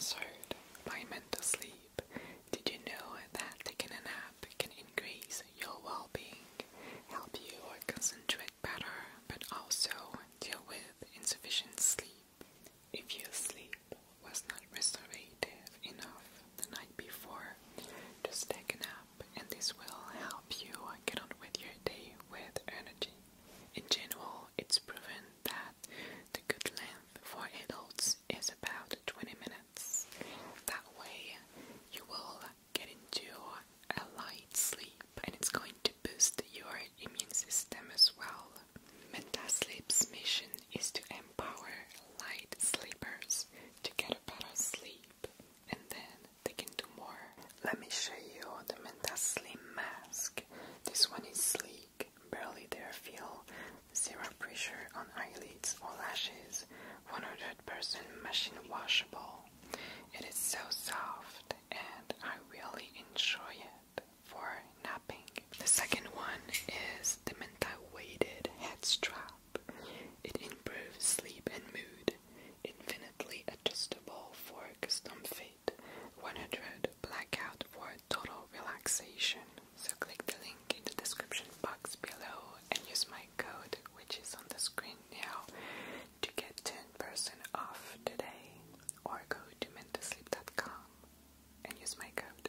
sponsored by Mantasleep. Did you know that taking a nap can increase your well-being, help you concentrate better, but also deal with insufficient sleep? If your sleep was not restorative enough the night before, just take a nap and this will help you get on with your day with energy. In general, it's proven that the good length for adults is about 20 minutes. That way, you will get into a light sleep and it's going to boost your immune system as well. Mantasleep's mission is to empower light sleepers to get a better sleep and then they can do more. Let me show you the Mantasleep mask. This one is sleek, barely there feel, zero pressure on eyelids or lashes, 100% machine washable. It is so soft and I really enjoy it for napping. The second one is the Manta weighted head strap. It improves sleep and mood, infinitely adjustable for custom fit, 100 blackout for total relaxation. So click the link in the description box below and use my code, which is on the screen now, to get 10% off today, or go to mantasleep.com and use my code.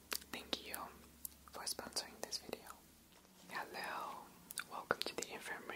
Thank you for sponsoring this video. Hello, welcome to the infirmary.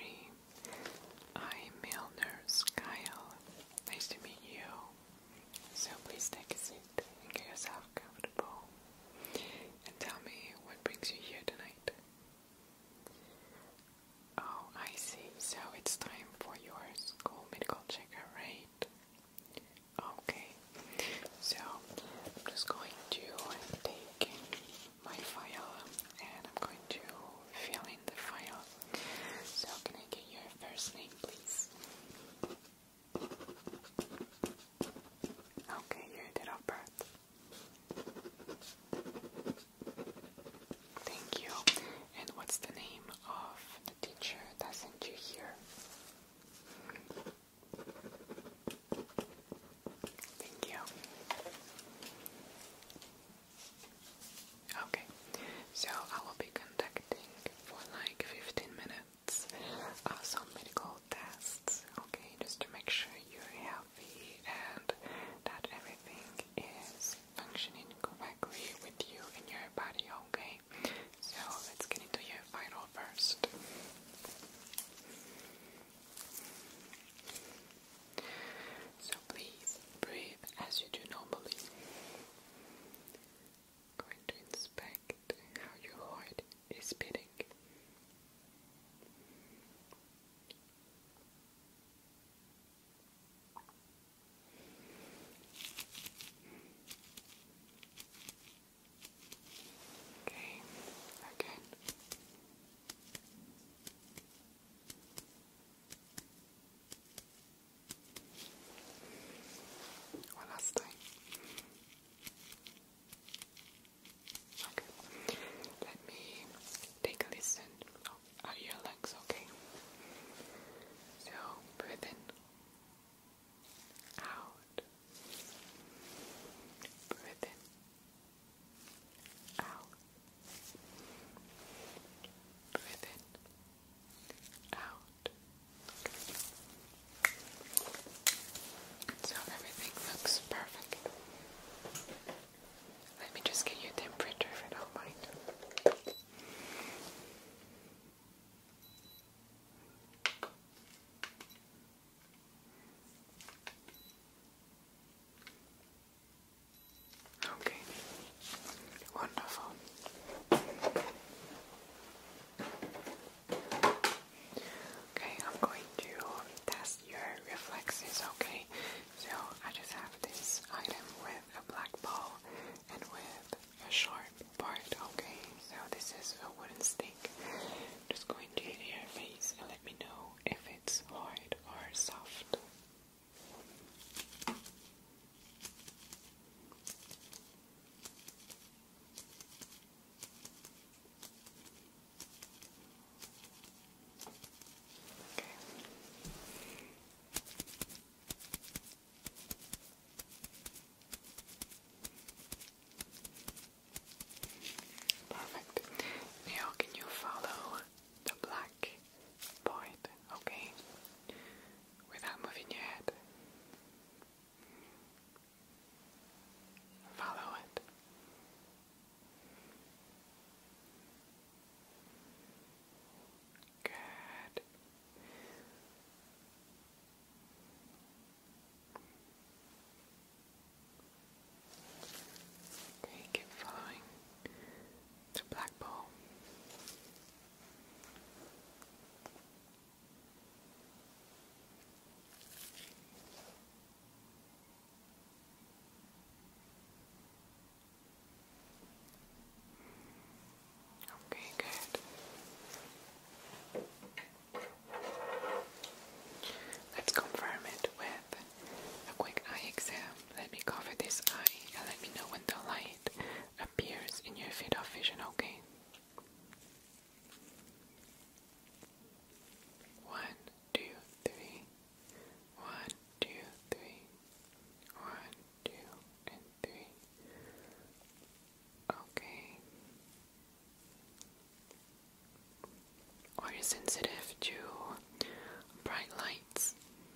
sensitive to bright lights?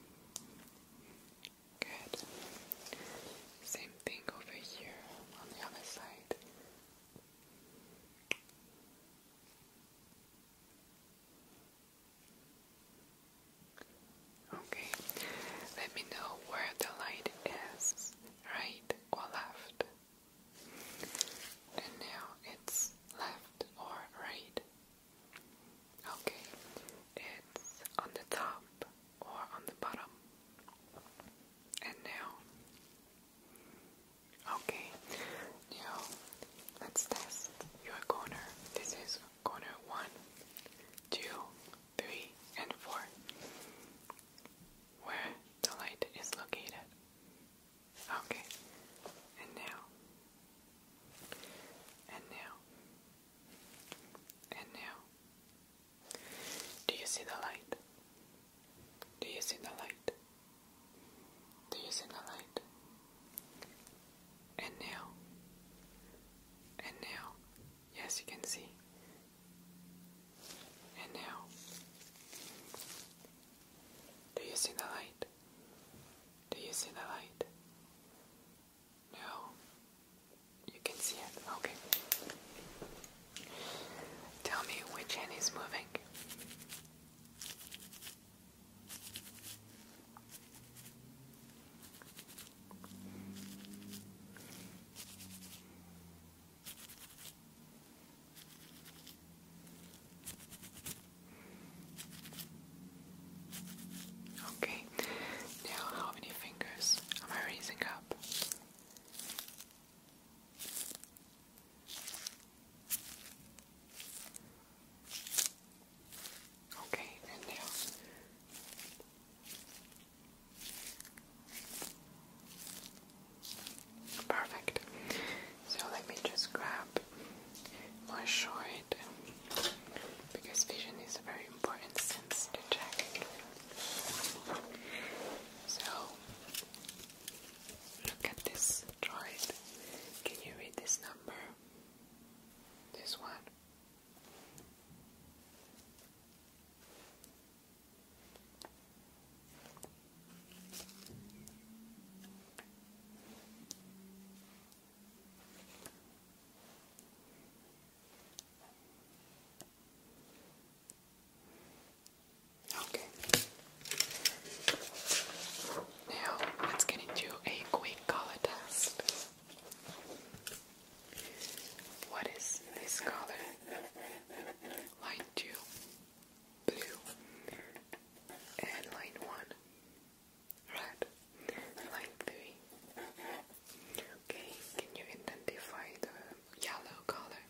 Good. Same thing over here on the other side. Okay, let me know where the light is, right or left. And now it's left or right. Okay, it's on the top or on the bottom. And now, okay, now let's test your corner. This is corner 1, 2, 3, and 4, where the light is located. Okay, and now, and now, and now. Do you see the light? Do you see the light? Do you see the light? And now, and now, yes, you can see. And now, do you see the light? Do you see the light? No, you can see it. Okay. Tell me which hand is moving. Okay, now how many fingers am I raising up? Okay, and now. Perfect. So let me just grab my short, because vision is a very important sense to check. So, look at this chart. Can you read this number? This one. Okay. Now, let's get into a quick color test. What is this color? Line 2, blue. And line 1, red. Line 3. Okay, can you identify the yellow color?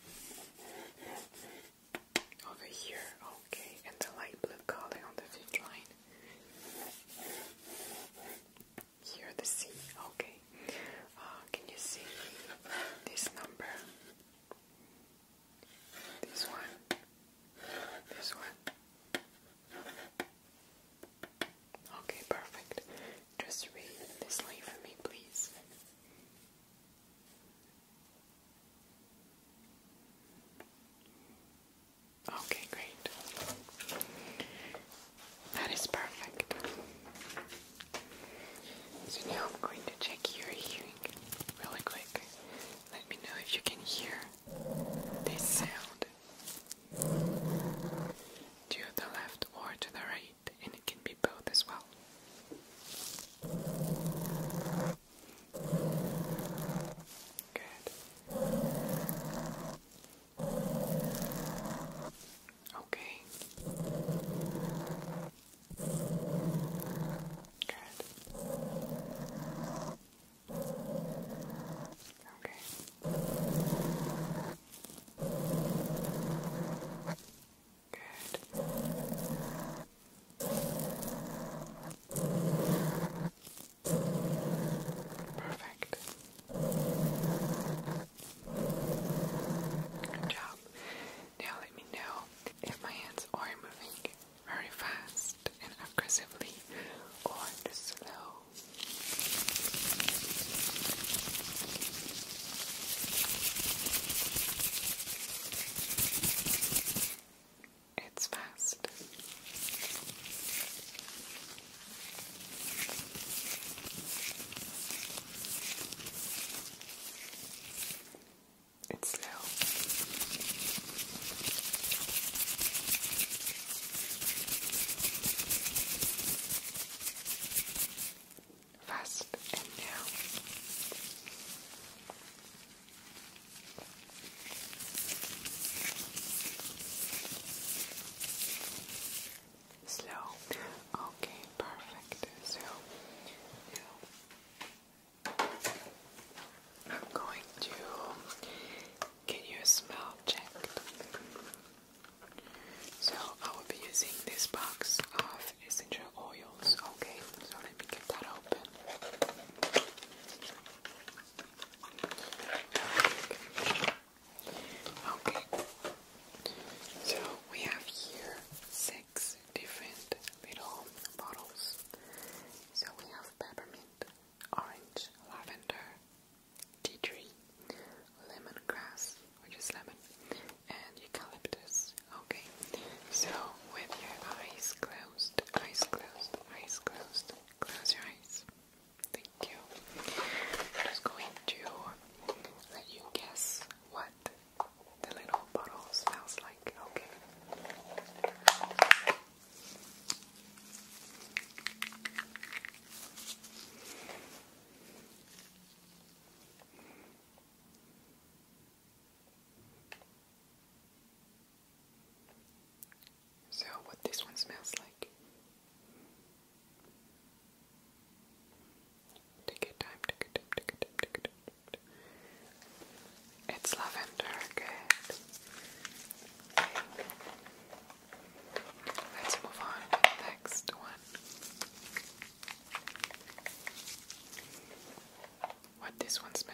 Over here, okay, and the light blue color on the 5th line. Here, the C, okay. Can you see this number? This one? This one? Okay, perfect. Just read this line for me, please. Okay, great. That is perfect. So now I'm going to check your hearing really quick. Let me know if you can hear this sound to the left or to the right, and it can be both as well. Good. Okay. Good. Okay. this one's